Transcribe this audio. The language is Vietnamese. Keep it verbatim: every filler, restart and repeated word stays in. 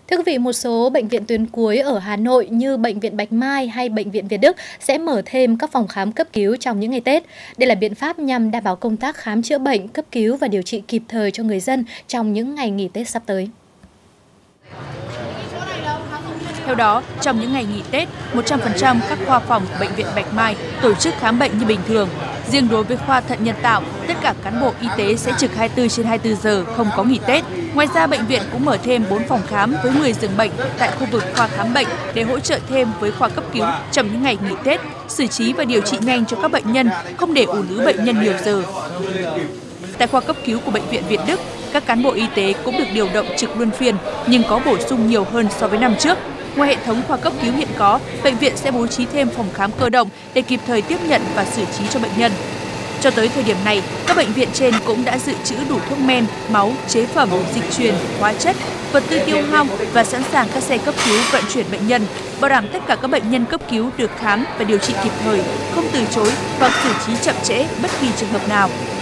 Thưa quý vị, một số bệnh viện tuyến cuối ở Hà Nội như Bệnh viện Bạch Mai hay Bệnh viện Việt Đức sẽ mở thêm các phòng khám cấp cứu trong những ngày Tết. Đây là biện pháp nhằm đảm bảo công tác khám chữa bệnh, cấp cứu và điều trị kịp thời cho người dân trong những ngày nghỉ Tết sắp tới. Theo đó, trong những ngày nghỉ Tết, một trăm phần trăm các khoa phòng của Bệnh viện Bạch Mai tổ chức khám bệnh như bình thường. Riêng đối với khoa thận nhân tạo, tất cả cán bộ y tế sẽ trực hai mươi tư trên hai mươi tư giờ, không có nghỉ Tết. Ngoài ra, bệnh viện cũng mở thêm bốn phòng khám với mười giường bệnh tại khu vực khoa khám bệnh để hỗ trợ thêm với khoa cấp cứu trong những ngày nghỉ Tết, xử trí và điều trị nhanh cho các bệnh nhân, không để ùn ứ bệnh nhân nhiều giờ. Tại khoa cấp cứu của Bệnh viện Việt Đức, các cán bộ y tế cũng được điều động trực luân phiên nhưng có bổ sung nhiều hơn so với năm trước. Ngoài hệ thống khoa cấp cứu hiện có, bệnh viện sẽ bố trí thêm phòng khám cơ động để kịp thời tiếp nhận và xử trí cho bệnh nhân. Cho tới thời điểm này, các bệnh viện trên cũng đã dự trữ đủ thuốc men, máu, chế phẩm, dịch truyền, hóa chất, vật tư tiêu hao và sẵn sàng các xe cấp cứu vận chuyển bệnh nhân, bảo đảm tất cả các bệnh nhân cấp cứu được khám và điều trị kịp thời, không từ chối hoặc xử trí chậm trễ bất kỳ trường hợp nào.